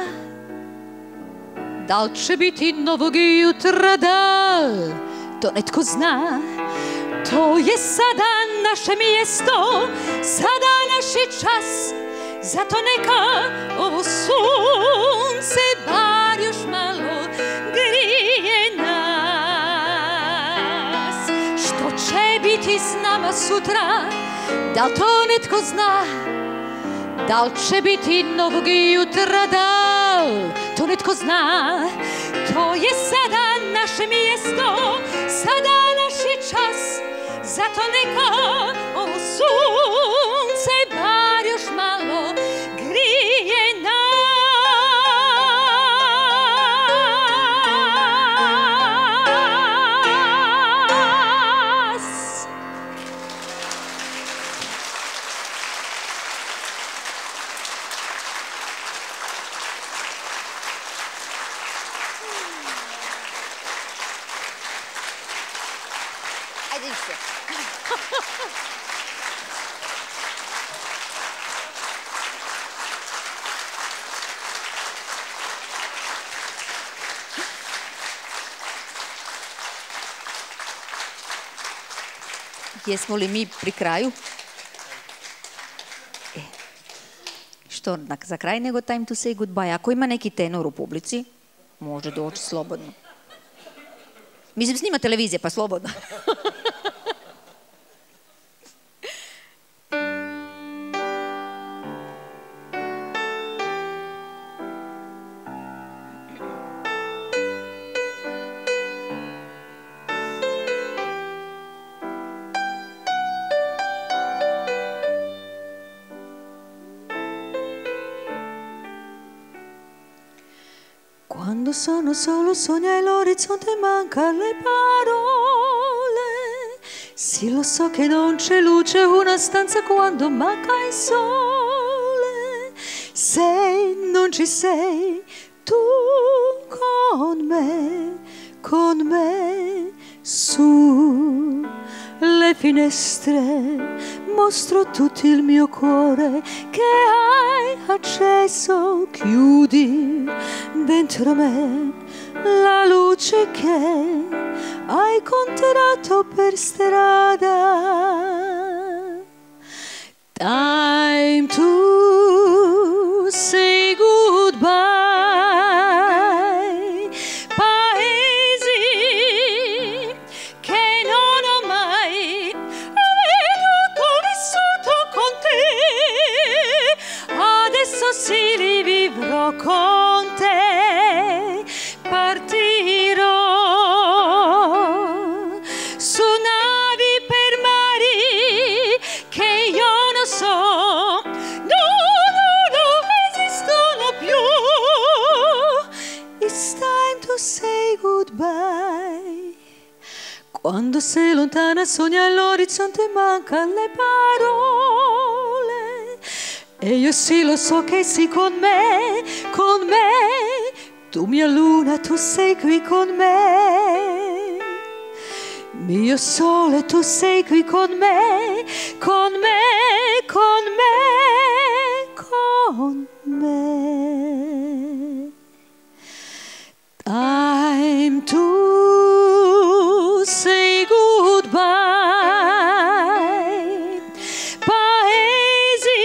Da li će biti novog jutra? Da li to netko zna? To je sada naše mjesto, sada naš je čas. Zato neka ovo sunce bar još malo grije nas. Što će biti s nama sutra? Da li to netko zna? Da li će biti novog jutra? Da li to netko zna? To je sada naše mjesto, sada naš je čas. Zato neka ovo sunce bar još malo grije nas. Ajde više. Jesmo li mi pri kraju? Što za kraj nego time to say goodbye? Ako ima neki tenor u publici, može doći slobodno. Mislim, snima televizija, pa slobodno. Quando sono solo sogno e l'orizzonte manca le parole. Sì, lo so che non c'è luce una stanza quando manca il sole. Se non ci sei tu con me su le finestre, mostro tutto il mio cuore che hai acceso, chiudi dentro me la luce che hai contratto per strada. Time to say goodbye, paesi che non ho mai veduto, vissuto con te, adesso sì li vivrò con te, partirò su navi per mari che io non so, non esistono più. It's time to say goodbye. Quando sei lontana sogna all'orizzonte, mancano le parole, e io sì lo so che sei con me, con me. Tu mia luna, tu sei qui con me, mio sole, tu sei qui con me, con me, con me, con me. Time to say goodbye, paesi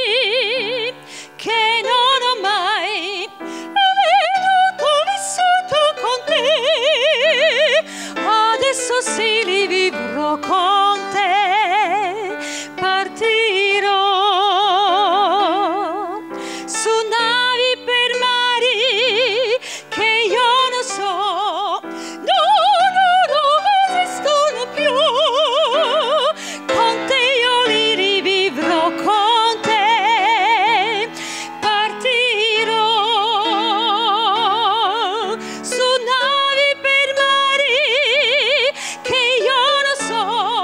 che non ho mai veduto, vissuto con te, adesso sì li vivrò con te, partirò su navi per mari che io non so, non esistono più, con te io li rivivrò, con te partirò su navi per mari che io non so,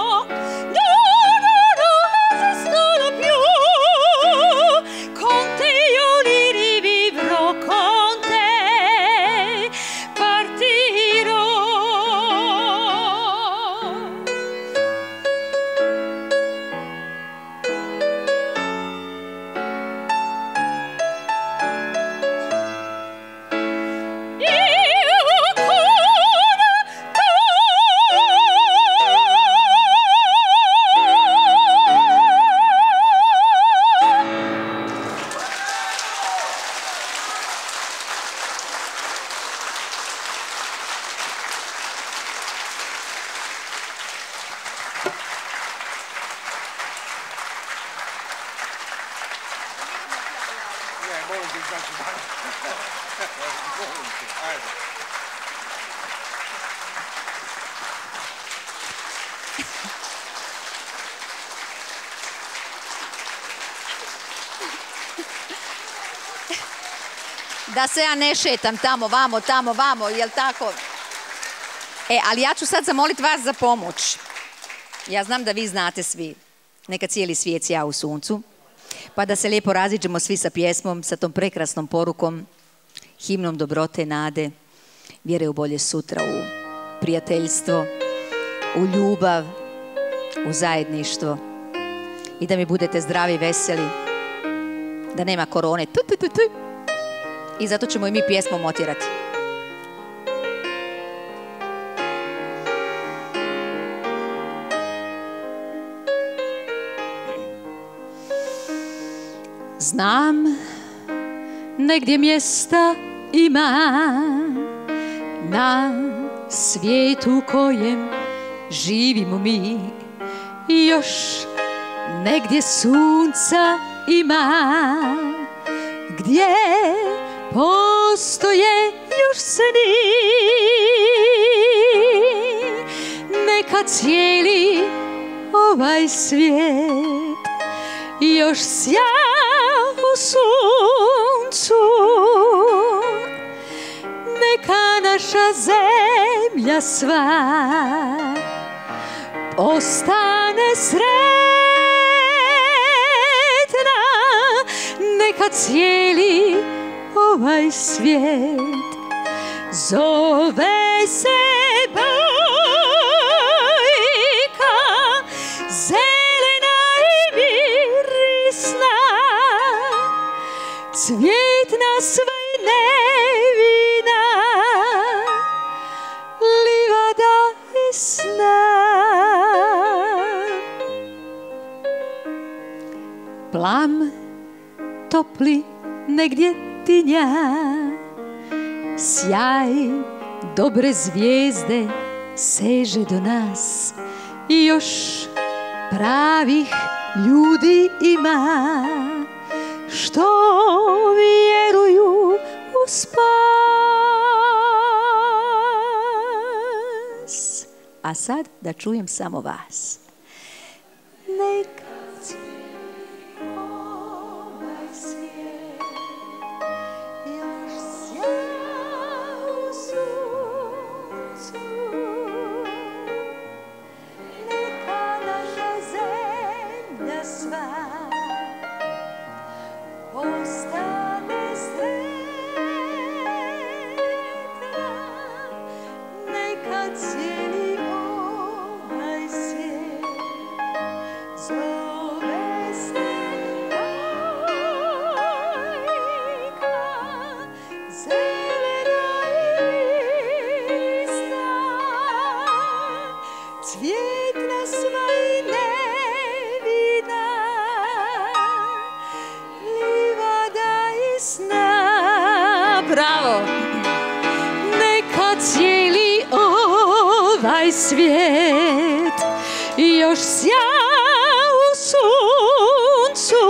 non esistono più, con te io li rivivrò, con te partirò. Da se ja ne šetam tamo, vamo, jel tako? Ali ja ću sad zamoliti vas za pomoć. Ja znam da vi znate svi. Neka cijeli svijet sja u suncu. Pa da se lijepo raziđemo svi sa pjesmom, sa tom prekrasnom porukom, himnom dobrote, nade, vjere u bolje sutra, u prijateljstvo, u ljubav, u zajedništvo. I da mi budete zdravi i veseli, da nema korone. I zato ćemo i mi pjesmom otjerati. Znam, negdje mjesta ima na svijetu kojem živimo mi. Još negdje sunca ima, gdje postoje još sni. Neka cijeli ovaj svijet još sja u suncu, neka naša zemlja sva ostane sretna, neka cijeli ovaj svijet zove se bajka. Svijet na sve nevina, livada i sna. Plam topli negdje tinja, sjaj dobre zvijezde seže do nas. I još pravih ljudi ima, što vjeruju u spas. A sad da čujem samo vas. Nekad ovaj svijet još sja u suncu, neka naša zemlja sva ostane sretna, neka cijeli ovaj svijet zove se majka, zelena i lista, cvjetna sva i nevina, livada i sna. Bravo! Neka cijeli ovaj svijet još sja u suncu,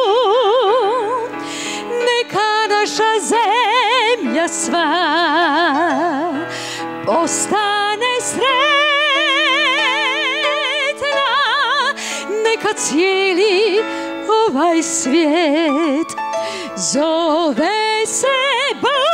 neka naša zemlja sva postane sretna, neka cijeli ovaj svijet zove se Bog.